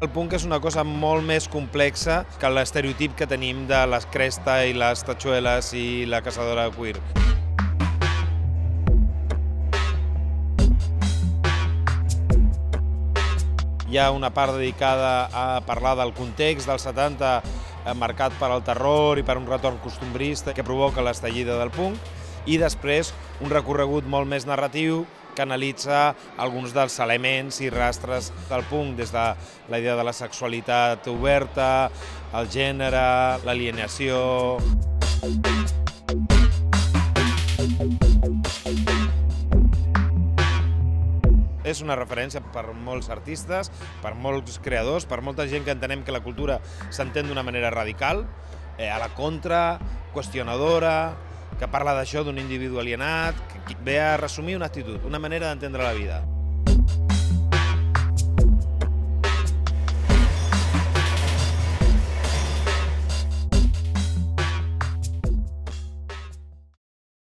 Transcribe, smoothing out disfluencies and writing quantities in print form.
El punk és una cosa molt més complexa que l'estereotip que tenim de les cresta i les tatxueles i la caçadora de cuir. Hi ha una part dedicada a parlar del context dels 70 marcat per al terror i per un retorn costumbrista que provoca l'estallida del punk, i després un recorregut molt més narratiu que analitza alguns dels elements i rastres del punk, des de la idea de la sexualitat oberta, el gènere, l'alienació. És una referència per molts artistes, per molts creadors, per molta gent que entenem que la cultura s'entén d'una manera radical, a la contra, qüestionadora, que parla d'això d'un individu alienat, que ve a resumir una actitud, una manera d'entendre la vida.